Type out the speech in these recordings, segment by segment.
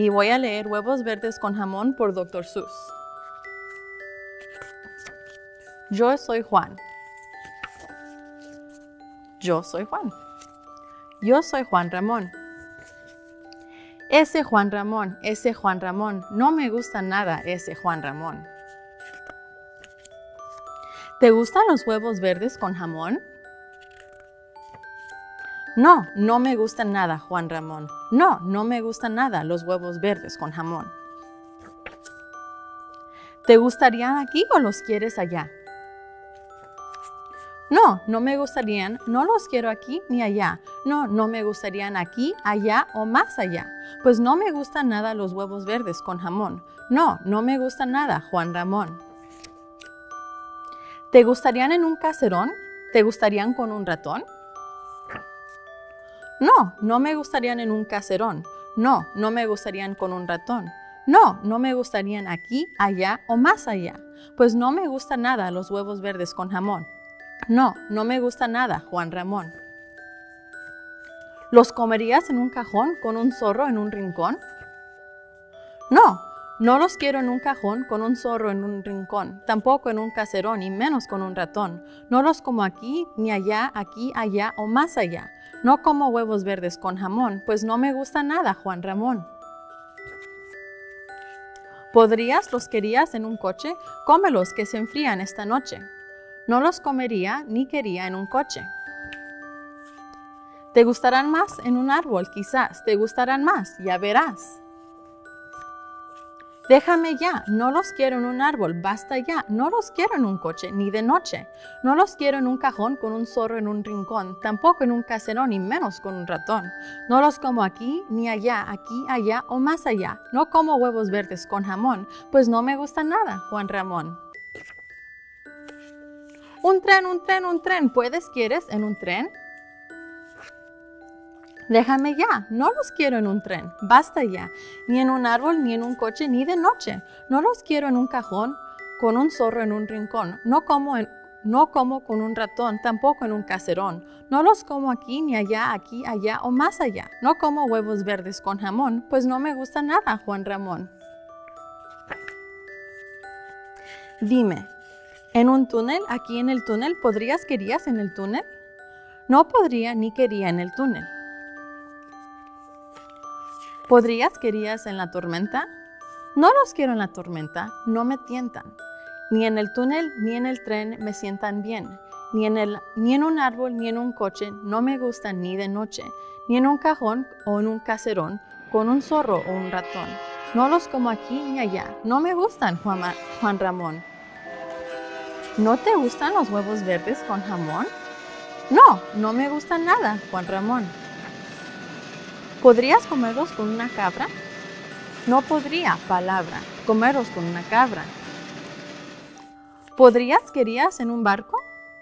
y voy a leer Huevos Verdes con Jamón por Dr. Seuss. Yo soy Juan. Yo soy Juan. Yo soy Juan Ramón. Ese Juan Ramón, no me gusta nada ese Juan Ramón. ¿Te gustan los huevos verdes con jamón? No, no me gustan nada, Juan Ramón. No, no me gustan nada los huevos verdes con jamón. ¿Te gustarían aquí o los quieres allá? No, no me gustarían, no los quiero aquí ni allá. No, no me gustarían aquí, allá o más allá. Pues no me gustan nada los huevos verdes con jamón. No, no me gusta nada, Juan Ramón. ¿Te gustarían en un caserón? ¿Te gustarían con un ratón? No, no me gustarían en un caserón. No, no me gustarían con un ratón. No, no me gustarían aquí, allá o más allá. Pues no me gusta nada los huevos verdes con jamón. No, no me gusta nada, Juan Ramón. ¿Los comerías en un cajón con un zorro en un rincón? No, no los quiero en un cajón con un zorro en un rincón, tampoco en un caserón y menos con un ratón. No los como aquí, ni allá, aquí, allá o más allá. No como huevos verdes con jamón, pues no me gusta nada, Juan Ramón. ¿Los querías en un coche? Cómelos que se enfrían esta noche. No los comería ni quería en un coche. ¿Te gustarán más en un árbol? Quizás. ¿Te gustarán más? Ya verás. Déjame ya, no los quiero en un árbol, basta ya. No los quiero en un coche, ni de noche. No los quiero en un cajón con un zorro en un rincón, tampoco en un caserón, ni menos con un ratón. No los como aquí, ni allá, aquí, allá o más allá. No como huevos verdes con jamón, pues no me gusta nada, Juan Ramón. Un tren, ¿quieres en un tren? Déjame ya, no los quiero en un tren, basta ya, ni en un árbol, ni en un coche, ni de noche. No los quiero en un cajón con un zorro en un rincón, no como con un ratón, tampoco en un caserón. No los como aquí, ni allá, aquí, allá o más allá. No como huevos verdes con jamón, pues no me gusta nada, Juan Ramón. Dime, ¿en un túnel, aquí en el túnel, querías en el túnel? No podría ni quería en el túnel. ¿Querías en la tormenta? No los quiero en la tormenta, no me tientan. Ni en el túnel ni en el tren me sientan bien. Ni en un árbol ni en un coche no me gustan ni de noche. Ni en un cajón o en un caserón con un zorro o un ratón. No los como aquí ni allá, no me gustan, Juan Ramón. ¿No te gustan los huevos verdes con jamón? No, no me gustan nada, Juan Ramón. ¿Podrías comerlos con una cabra? No podría, palabra, comerlos con una cabra. ¿Querías en un barco?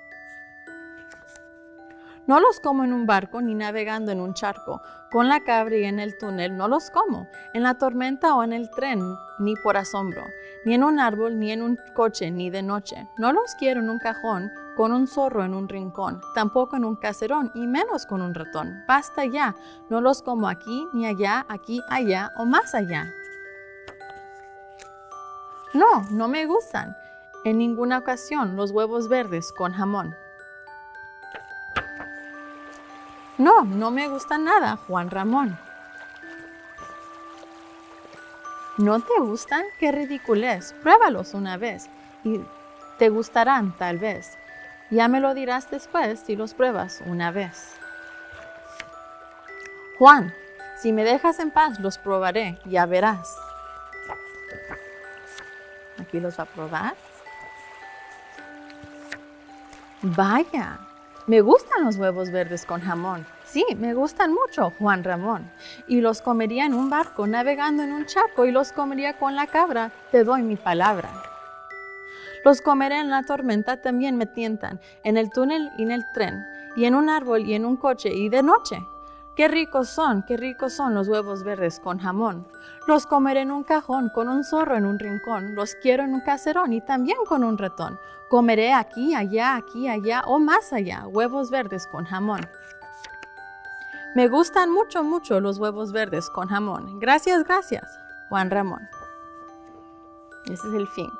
No los como en un barco ni navegando en un charco. Con la cabra y en el túnel no los como. En la tormenta o en el tren, ni por asombro. Ni en un árbol, ni en un coche, ni de noche. No los quiero en un cajón con un zorro en un rincón. Tampoco en un caserón y menos con un ratón. Basta ya. No los como aquí, ni allá, aquí, allá o más allá. No, no me gustan. En ninguna ocasión los huevos verdes con jamón. No, no me gusta nada, Juan Ramón. ¿No te gustan? ¡Qué ridiculez! Pruébalos una vez y te gustarán tal vez. Ya me lo dirás después si los pruebas una vez. Juan, si me dejas en paz los probaré, ya verás. Aquí los va a probar. Vaya, me gustan los huevos verdes con jamón. Sí, me gustan mucho, Juan Ramón. Y los comería en un barco, navegando en un charco, y los comería con la cabra, te doy mi palabra. Los comeré en la tormenta, también me tientan, en el túnel y en el tren, y en un árbol y en un coche y de noche. Qué ricos son los huevos verdes con jamón. Los comeré en un cajón con un zorro en un rincón. Los quiero en un caserón y también con un ratón. Comeré aquí, allá o más allá, huevos verdes con jamón. Me gustan mucho, mucho los huevos verdes con jamón. Gracias, gracias, Juan Ramón. Ese es el fin.